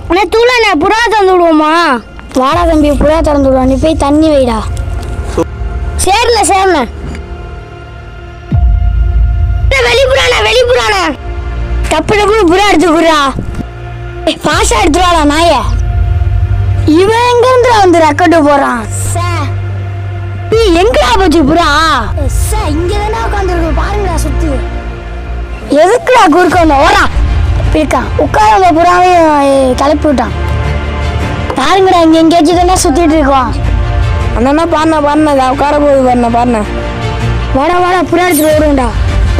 அண்ணா தூளண்ணே புறா திறந்து விடுவோமா? வாடா தம்பி புறா திறந்து விடுவா, நீ போய் தண்ணி வைடா. சரிண்ணே சரிண்ணே. வெளிப்புறாண்ணே வெளிப்புறாண்ணே. டப்பு டப்பு புறா எடுத்து புறா பாஷா எடுத்துருவாடா நாய. இவன் எங்க இருந்து வந்து ரெக்கட்டு போறான்? எங்கடா போச்சு புறா? இங்க தானே உட்காந்துருக்கு பாருங்கடா சுத்தி. எதுக்குடா குறுக்க வந்த ஓடா பிரிக்கா உட்கார புறாவையும் கிளப்பி விட்டான். பாருங்கடா இங்க எங்கேயாச்சும் தானே சுத்திட்டு இருக்கோம். அண்ணா பாருண்ணா பாருண்ணா உட்கார போகுது பாருண்ணா பாருண்ணா. வாடா வாடா புறா எடுத்துட்டு ஓடுங்கடா.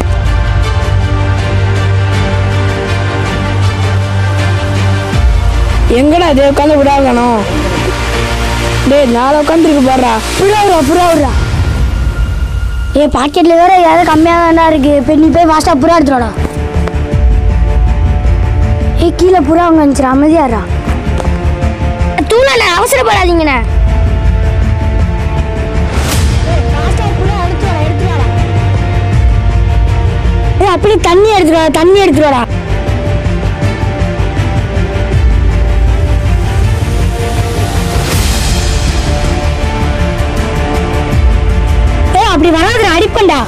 எங்கடா அதே உட்காந்து புறா காணோம்? டேய் நாளை உட்காந்துருக்கு பாடுறா. புறா விடுறா புறா விடுறா. பாக்கெட்ல வேற ஏதாவது கம்மியாக தான்டா இருக்கு. இப்போ நீ போய் வாஸ்டா புறா எடுத்துடா. கீழே புறா அவங்க வந்துச்சு அமைதியாடுறா. தூணண்ண அவசரப்படாதீங்கண்ணே. அப்படி தண்ணி எடுத்துடா தண்ணி எடுத்துடா. அப்படி வராதுடா அடிப்பண்டா.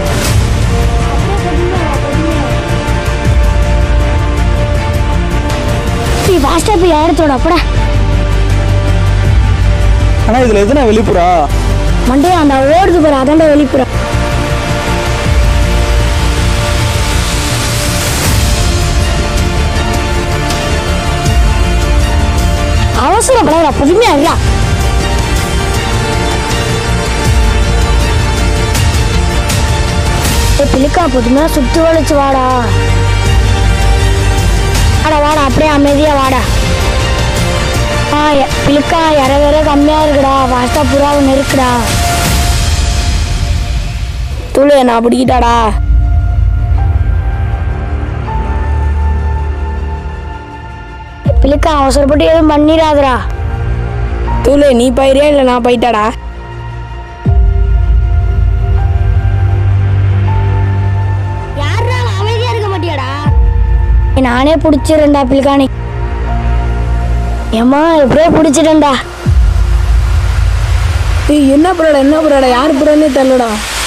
வாஸ்டா போய் எடுத்தோட அப்படா. ஆனா இதுல எதுனா வெளிப்புறா? மண்டே அந்த ஓடுது பாரு அதான்டா வெளிப்புறா. அவசரப்படாதடா பொறுமையா இருடா. பிள்ளைக்கா பொறுமையா சுத்தி வளைச்சு வாடா. வாடா வாடா அப்படியே அமைதியா வாடா. பிள்ளைக்கா இற வேற கம்மியா இருக்குடா. வாஸ்டா புறாவை நெருக்குடா. தூளு நான் பிடிக்கிட்டாடா. பிள்ளைக்கா அவசரப்பட்டு எதுவும் பண்ணிடாதடா. தூளு நீ போயிரியா இல்லை நான் போயிட்டாடா? நானே பிடிச்சிருந்தா பிள்ளைக்கானி. ஏம்மா எப்படியே பிடிச்சிட்டேன்டா. என்ன புறாடா யார் புறானே தெரியலடா.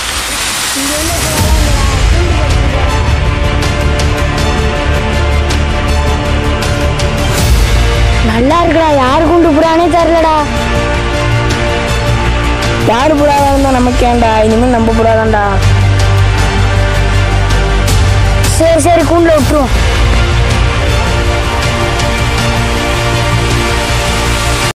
நல்லா இருக்குடா. யாரு குண்டு புறானே தெரியலடா. யார் புறாவா இருந்தா நமக்கு ஏன்டா? இனிமேல் நம்ம புறாதான்டா. சரி சரி கூண்டில் விட்டுருவோம்.